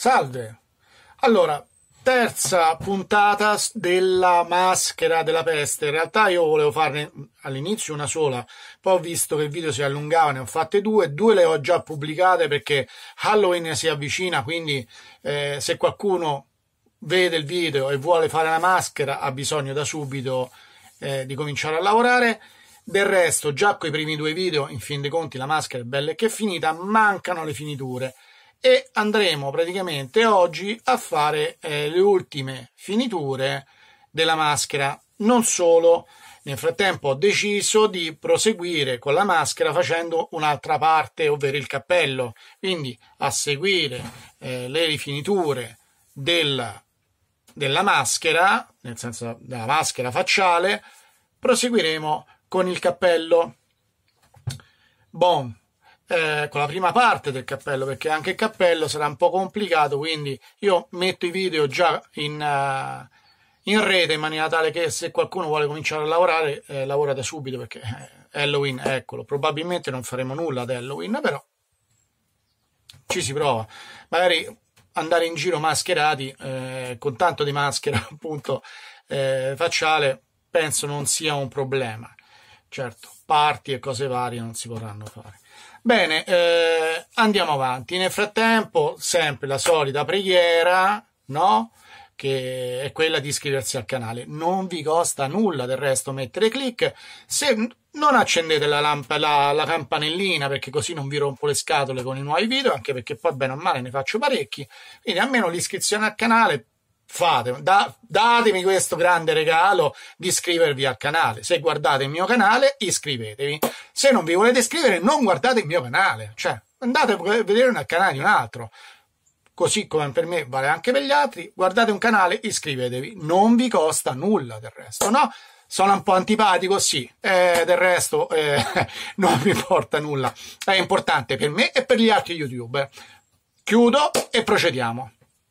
Salve! Allora, terza puntata della maschera della peste. In realtà io volevo farne all'inizio una sola, poi ho visto che il video si allungava, ne ho fatte due le ho già pubblicate perché Halloween si avvicina, quindi se qualcuno vede il video e vuole fare la maschera ha bisogno da subito di cominciare a lavorare. Del resto, già con i primi due video, in fin dei conti, la maschera è bella e che è finita, mancano le finiture. E andremo praticamente oggi a fare le ultime finiture della maschera. Non solo, nel frattempo ho deciso di proseguire con la maschera facendo un'altra parte, ovvero il cappello. Quindi a seguire le rifiniture della maschera, nel senso della maschera facciale, proseguiremo con il cappello. Bon. Con la prima parte del cappello, perché anche il cappello sarà un po' complicato, quindi io metto i video già in rete in maniera tale che se qualcuno vuole cominciare a lavorare lavora da subito, perché Halloween, eccolo, probabilmente non faremo nulla ad Halloween, però ci si prova, magari andare in giro mascherati con tanto di maschera appunto facciale penso non sia un problema. Certo, party e cose varie non si potranno fare. Bene, andiamo avanti. Nel frattempo, sempre la solita preghiera, no? Che è quella di iscriversi al canale. Non vi costa nulla, del resto, mettere click. Se non accendete la campanellina, perché così non vi rompo le scatole con i nuovi video, anche perché poi bene o male ne faccio parecchi. Quindi almeno l'iscrizione al canale fate, datemi questo grande regalo di iscrivervi al canale. Se guardate il mio canale, iscrivetevi. Se non vi volete iscrivere, non guardate il mio canale, cioè andate a vedere nel canale di un altro. Così come per me vale anche per gli altri. Guardate un canale, iscrivetevi. Non vi costa nulla, del resto, no? Sono un po' antipatico, sì, del resto non mi importa nulla. È importante per me e per gli altri YouTuber. Chiudo e procediamo.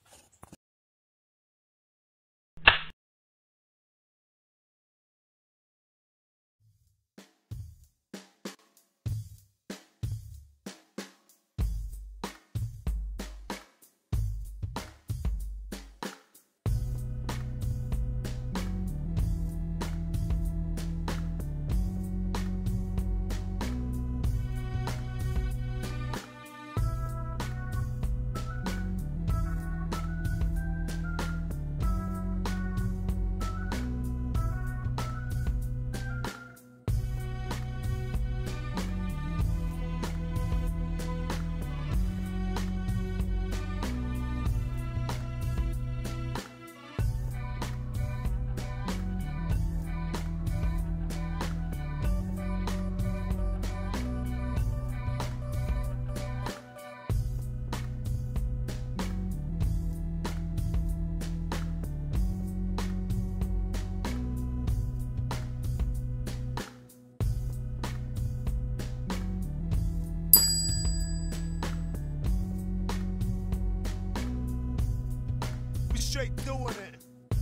Straight doing it.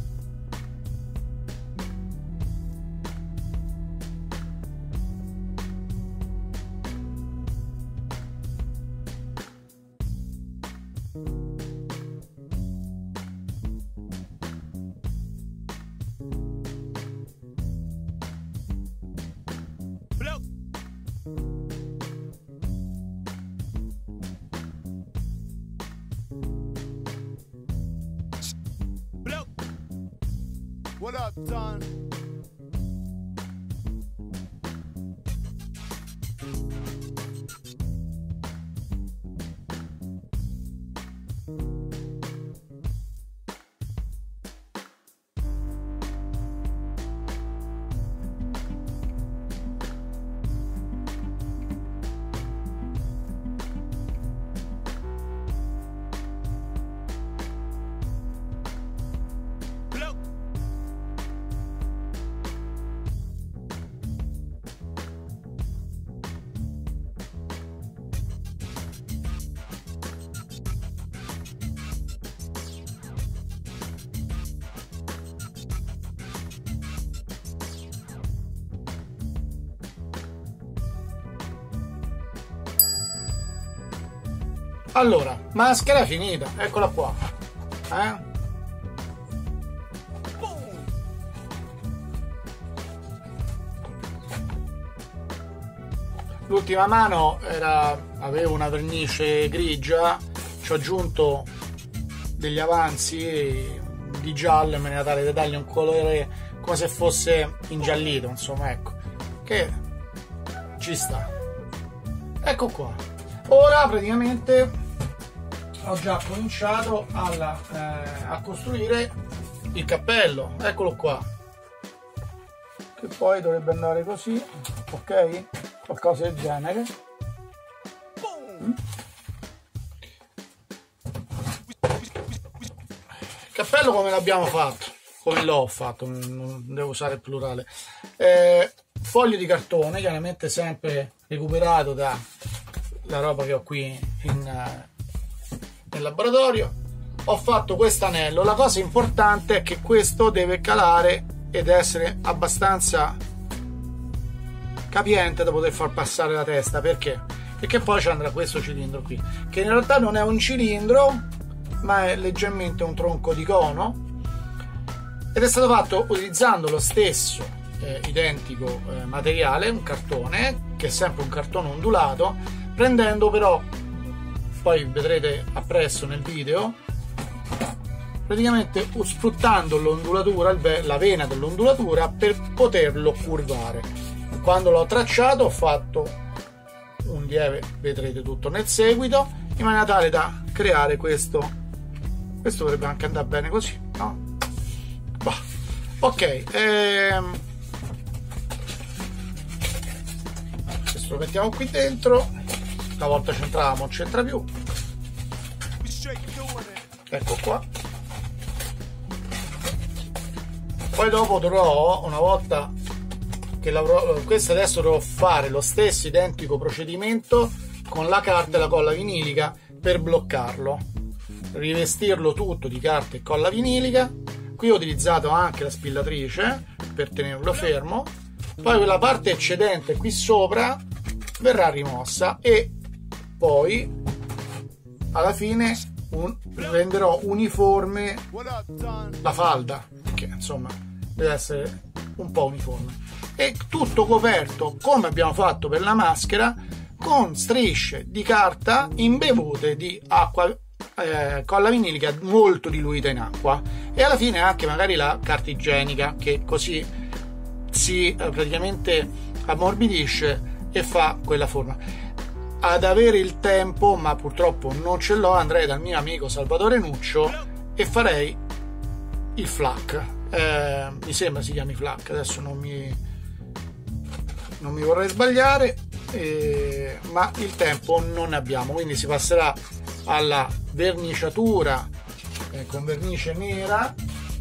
Blow. What up, Don? Allora, maschera finita, eccola qua. L'ultima mano aveva una vernice grigia, ci ho aggiunto degli avanzi di giallo in maniera tale da dargli un colore come se fosse ingiallito, insomma, ecco, che ci sta. Ecco qua. Ora praticamente ho già cominciato a costruire il cappello, eccolo qua, che poi dovrebbe andare così, ok? Qualcosa del genere. Il cappello come l'abbiamo fatto? Come l'ho fatto, non devo usare il plurale. Foglio di cartone, chiaramente sempre recuperato dalla roba che ho qui nel laboratorio. Ho fatto questo anello. La cosa importante è che questo deve calare ed essere abbastanza capiente da poter far passare la testa. Perché? Perché poi ci andrà questo cilindro qui, che in realtà non è un cilindro ma è leggermente un tronco di cono, ed è stato fatto utilizzando lo stesso identico materiale, un cartone, che è sempre un cartone ondulato, prendendo però, poi vedrete appresso nel video, praticamente sfruttando l'ondulatura, la vena dell'ondulatura, per poterlo curvare. Quando l'ho tracciato ho fatto un lieve, vedrete tutto nel seguito, in maniera tale da creare questo dovrebbe anche andare bene così, no? Bah. Ok, questo lo mettiamo qui dentro, una volta c'entrava non c'entra più, ecco qua. Poi dopo dovrò, una volta che questo, adesso dovrò fare lo stesso identico procedimento con la carta e la colla vinilica per bloccarlo, rivestirlo tutto di carta e colla vinilica. Qui ho utilizzato anche la spillatrice per tenerlo fermo. Poi quella parte eccedente qui sopra verrà rimossa e poi alla fine renderò uniforme la falda, che insomma deve essere un po' uniforme, e tutto coperto come abbiamo fatto per la maschera con strisce di carta imbevute di acqua, colla vinilica molto diluita in acqua, e alla fine anche magari la carta igienica, che così si praticamente ammorbidisce e fa quella forma. Ad avere il tempo, ma purtroppo non ce l'ho, andrei dal mio amico Salvatore Nuccio e farei il flak, mi sembra si chiami flak, adesso non mi vorrei sbagliare, ma il tempo non ne abbiamo, quindi si passerà alla verniciatura con vernice nera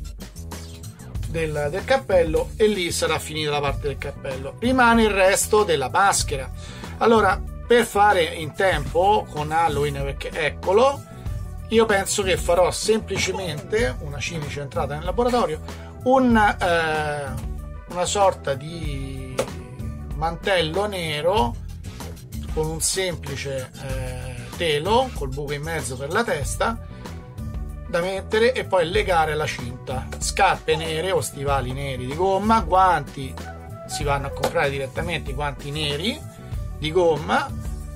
del cappello, e lì sarà finita la parte del cappello. Rimane il resto della maschera. Allora, per fare in tempo con Halloween, perché eccolo, io penso che farò semplicemente una cimice entrata nel laboratorio, una sorta di mantello nero con un semplice telo col buco in mezzo per la testa da mettere e poi legare alla cinta, scarpe nere o stivali neri di gomma, guanti, si vanno a comprare direttamente i guanti neri di gomma,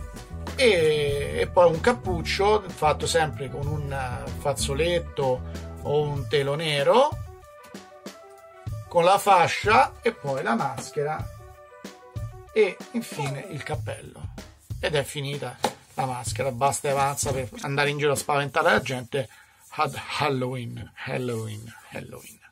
e poi un cappuccio fatto sempre con un fazzoletto o un telo nero con la fascia, e poi la maschera e infine il cappello, ed è finita la maschera. Basta e avanza per andare in giro a spaventare la gente ad Halloween.